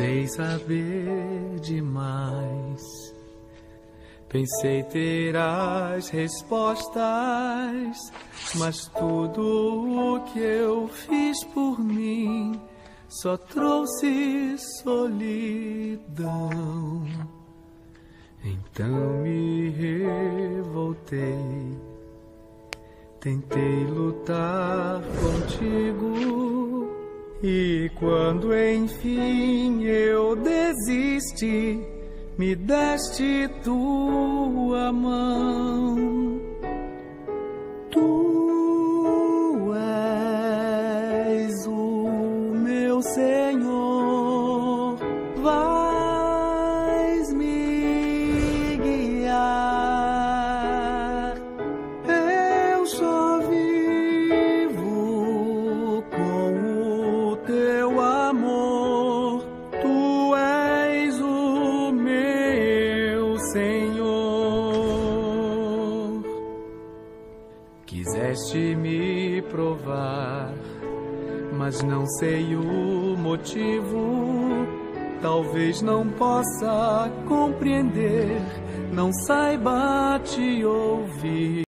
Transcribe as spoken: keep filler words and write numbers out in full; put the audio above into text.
Pensei saber demais, pensei ter as respostas, mas tudo o que eu fiz por mim só trouxe solidão. Então me revoltei, tentei lutar contigo, e quando enfim eu desisti, me deste tua mão. Tu és o meu Senhor, vais me guiar. Eu só vivo com o teu amor. Tu és o meu Senhor. Quiseste me provar, mas não sei o motivo. Talvez não possa compreender, não saiba te ouvir.